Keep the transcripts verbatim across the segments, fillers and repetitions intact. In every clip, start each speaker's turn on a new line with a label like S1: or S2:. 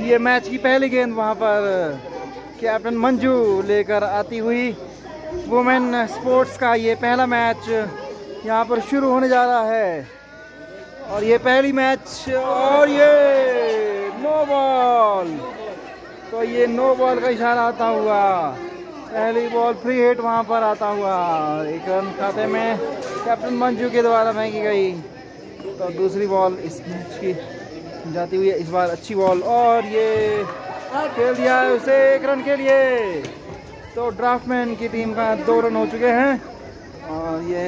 S1: ये मैच की पहली गेंद वहाँ पर कैप्टन मंजू लेकर आती हुई। वुमेन स्पोर्ट्स का ये पहला मैच यहाँ पर शुरू होने जा रहा है और ये पहली मैच और ये नो बॉल। तो ये नो बॉल का इशारा आता हुआ, पहली बॉल फ्री हिट वहाँ पर आता हुआ, एक रन खाते में कैप्टन मंजू के द्वारा फेंकी गई। तो दूसरी बॉल इस मैच की जाती हुई है, इस बार अच्छी बॉल और ये खेल दिया है उसे एक रन के लिए। तो ड्राफ्टमैन की टीम का दो रन हो चुके हैं और ये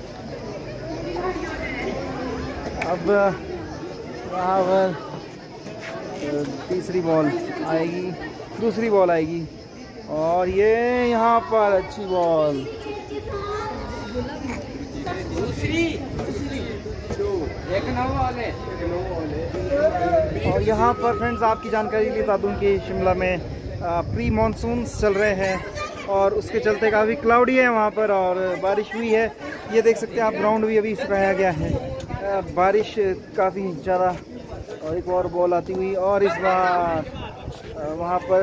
S1: अब यहाँ पर तीसरी बॉल आएगी, दूसरी बॉल आएगी और ये यहाँ पर अच्छी बॉल दूसरी एक और यहाँ पर फ्रेंड्स आपकी जानकारी लिए बता दूँ कि शिमला में प्री मानसून चल रहे हैं और उसके चलते काफ़ी क्लाउडी है वहाँ पर और बारिश हुई है। ये देख सकते हैं आप, ग्राउंड भी अभी सुखाया गया है, बारिश काफ़ी ज़्यादा। और एक और बॉल आती हुई और इस बार वहाँ पर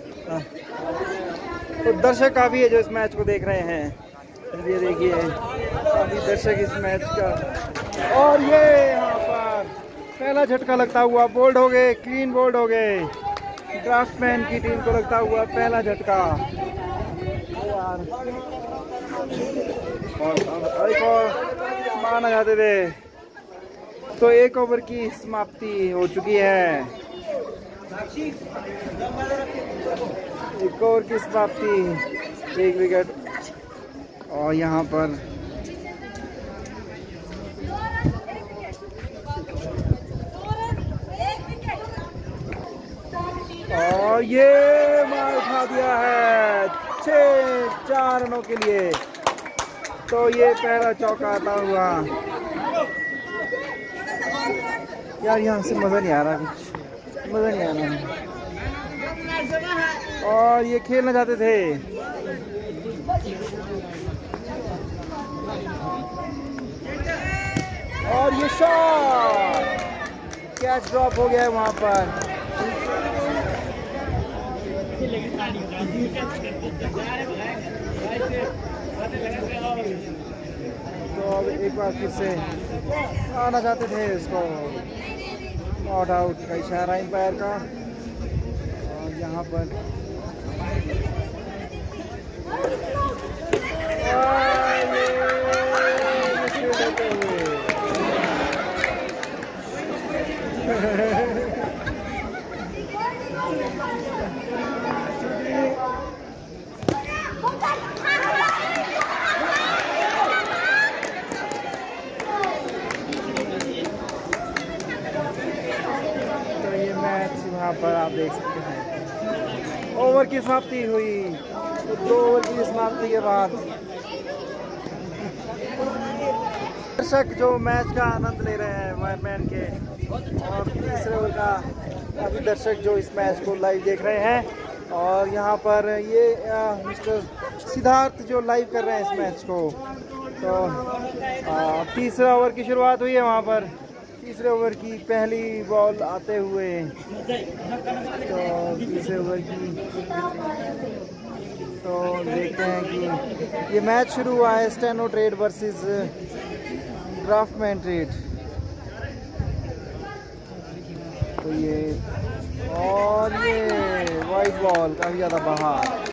S1: तो दर्शक काफ़ी है जो इस मैच को देख रहे हैं। ये देखिए काफ़ी दर्शक इस मैच का और ये यहाँ पर पहला झटका लगता हुआ बोल्ड हो गए, क्लीन बोल्ड हो गए। ड्राफ्टमैन की टीम को लगता हुआ पहला झटका यार, और एक और माना जाते थे। तो एक ओवर की समाप्ति हो चुकी है, एक ओवर की समाप्ति, एक विकेट और यहाँ पर और ये मार उठा दिया है छः चार रनों के लिए। तो ये पहला चौका आता हुआ यार, यहाँ से मज़ा नहीं आ रहा, कुछ मज़ा नहीं आ रहा और ये खेलना चाहते थे। और ये शॉट कैच ड्रॉप हो गया है वहाँ पर। तो अब एक बार फिर से आना चाहते थे इसको, नॉट आउट का इशारा एम्पायर का। और यहाँ पर यहाँ पर आप देख सकते हैं ओवर की समाप्ति हुई। तो दो ओवर की समाप्ति के बाद दर्शक जो मैच का आनंद ले रहे हैं वायरमैन के, और तीसरे ओवर का काफ़ी दर्शक जो इस मैच को लाइव देख रहे हैं। और यहाँ पर ये मिस्टर सिद्धार्थ जो लाइव कर रहे हैं इस मैच को। तो आ, तीसरा ओवर की शुरुआत हुई है वहाँ पर, तीसरे ओवर की पहली बॉल आते हुए। तो तीसरे ओवर की तो देखते हैं कि ये मैच शुरू हुआ है steno trade versus draftsman trade. तो ये और ये वाइट बॉल काफ़ी ज़्यादा बाहर।